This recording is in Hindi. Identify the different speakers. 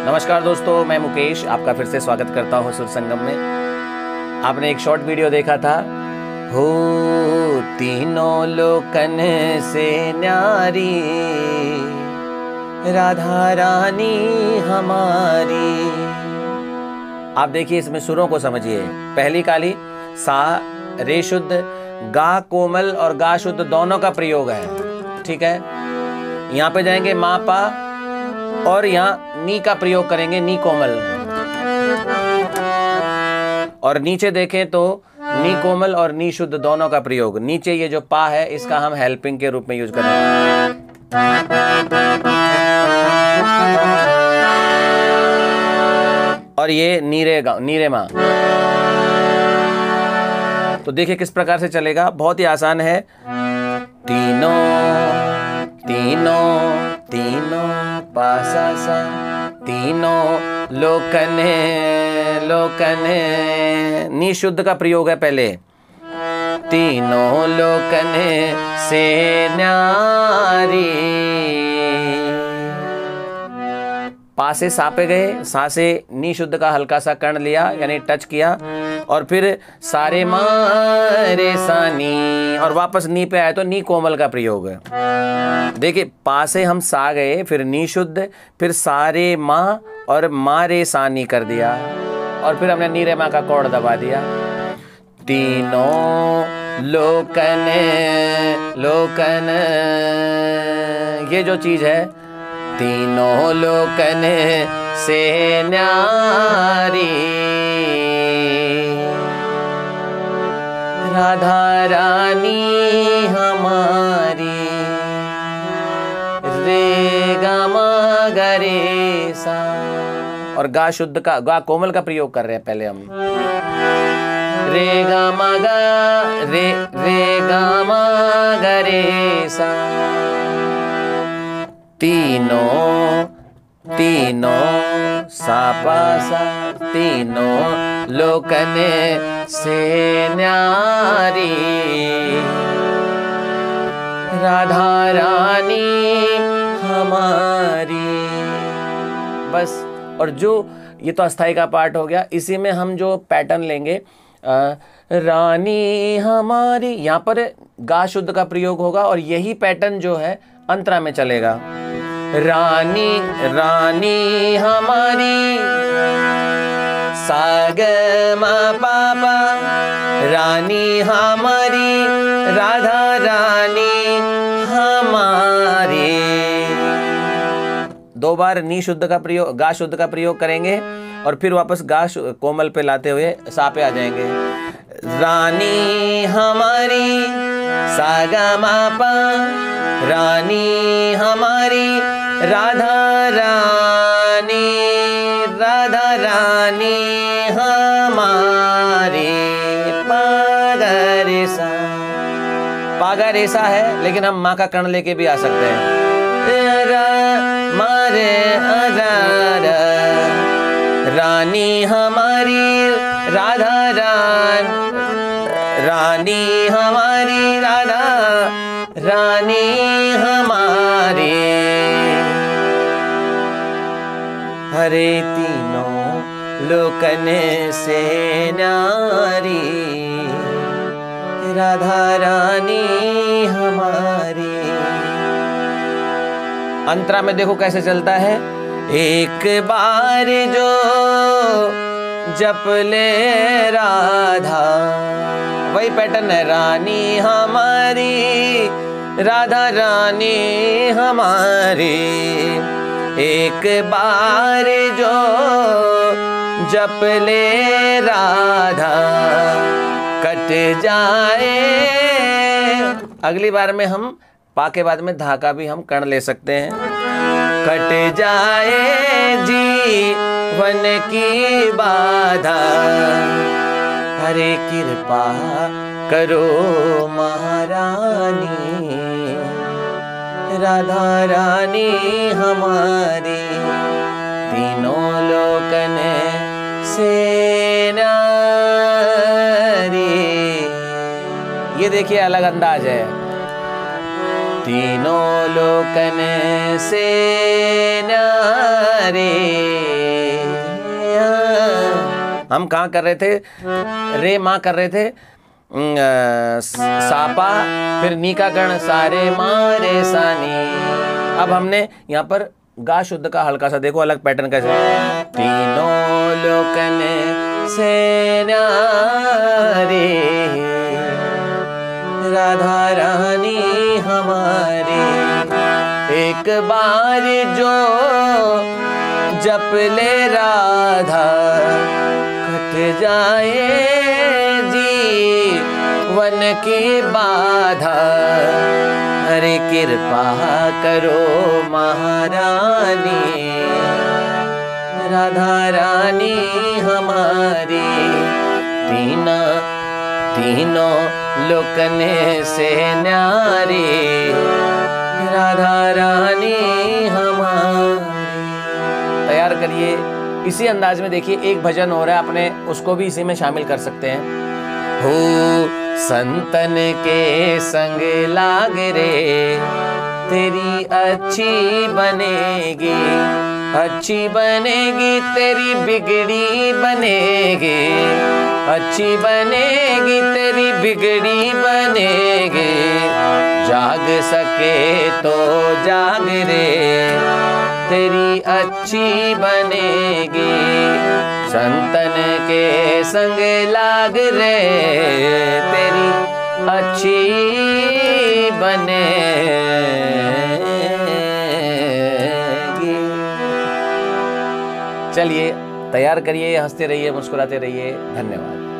Speaker 1: नमस्कार दोस्तों, मैं मुकेश आपका फिर से स्वागत करता हूँ सुर संगम में। आपने एक शॉर्ट वीडियो देखा था, हो तीनों लोकन से न्यारी राधा रानी हमारी। आप देखिए, इसमें सुरों को समझिए। पहली काली सा रे शुद्ध, गा कोमल और गा शुद्ध दोनों का प्रयोग है, ठीक है। यहाँ पे जाएंगे मा पा और यहाँ नी का प्रयोग करेंगे, नी कोमल। और नीचे देखें तो नी कोमल और नी शुद्ध दोनों का प्रयोग। नीचे ये जो पा है इसका हम हेल्पिंग के रूप में यूज करेंगे। और ये नीरे मा। तो देखिए किस प्रकार से चलेगा, बहुत ही आसान है। तीनों तीनों तीनों पा सा सा, तीनों लोकने लोकने, नी शुद्ध का प्रयोग है पहले। तीनों लोकने से न्यारी, पा से सा पे गए, सा से नी शुद्ध का हल्का सा कर्ण लिया यानी टच किया, और फिर सारे मारे सानी, और वापस नी पे आए तो नी कोमल का प्रयोग है। देखिए, पा से हम सा गए, फिर नी शुद्ध, फिर सारे माँ और मारे सानी कर दिया, और फिर हमने नीरे माँ का कॉर्ड दबा दिया। तीनों लोकन लोकन, ये जो चीज है, तीनों लोकन से न्यारी राधा रानी हमारी, रे गा मा गा रे सा। और गा शुद्ध का, गा कोमल का प्रयोग कर रहे हैं पहले हम। रे गा मा गा रे, रे गा मा गा रे सा। तीनों तीनों सा पा सा, तीनों लोकने से न्यारी राधा रानी हमारी। बस। और जो ये तो अस्थाई का पार्ट हो गया, इसी में हम जो पैटर्न लेंगे, रानी हमारी, यहाँ पर गा शुद्ध का प्रयोग होगा और यही पैटर्न जो है अंतरा में चलेगा। रानी रानी हमारी, सा ग मा पा पा, रानी हमारी राधा रानी हमारी। दो बार नी शुद्ध का प्रयोग, गा शुद्ध का प्रयोग करेंगे और फिर वापस गा कोमल पे लाते हुए सा पे आ जाएंगे। रानी हमारी सा ग मा पा, रानी हमारी राधा रानी हमारी, पागरेसा। पागरेसा है, लेकिन हम माँ का कर्ण लेके भी आ सकते हैं। मारे रानी हमारी राधा रानी हमारी राधा रानी हमारी, हरे तीनों लोकन से न्यारी राधा रानी हमारी। अंतरा में देखो कैसे चलता है। एक बार जो जप ले राधा, वही पैटर्न है। रानी हमारी राधा रानी हमारी, एक बार जो जप ले राधा कट जाए। अगली बार में हम पा के बाद में धा का भी हम कर्ण ले सकते हैं। कट जाए जीवन की बाधा, हरे कृपा करो महारानी राधा रानी हमारी, तीनों लोकन से न्यारी। ये देखिए अलग अंदाज है। तीनों लोकन से न्यारे हम कहाँ कर रहे थे, रे माँ कर रहे थे, सापा, फिर नी का कर्ण सारे मारे सानी। अब हमने यहाँ पर गा शुद्ध का हल्का सा, देखो अलग पैटर्न कैसे, तीनों लोकन से न्यारी राधा रानी हमारी, एक बार जो जप ले राधा कट जाए जीवन की बाधा, हरे कृपा करो महारानी राधा रानी हमारी, तीनों लोकन से न्यारी राधा रानी हमारी। तैयार करिए इसी अंदाज में। देखिए एक भजन हो रहा है, अपने उसको भी इसी में शामिल कर सकते हैं। हो संतन के संग लाग रे, तेरी अच्छी बनेगी, अच्छी बनेगी तेरी बिगड़ी बनेगी, अच्छी बनेगी तेरी बिगड़ी बनेगी, जाग सके तो जाग रे, तेरी अच्छी बनेगी, संतन के संग लाग रे, तेरी अच्छी बनेगी। चलिए तैयार करिए, हंसते रहिए, मुस्कुराते रहिए। धन्यवाद।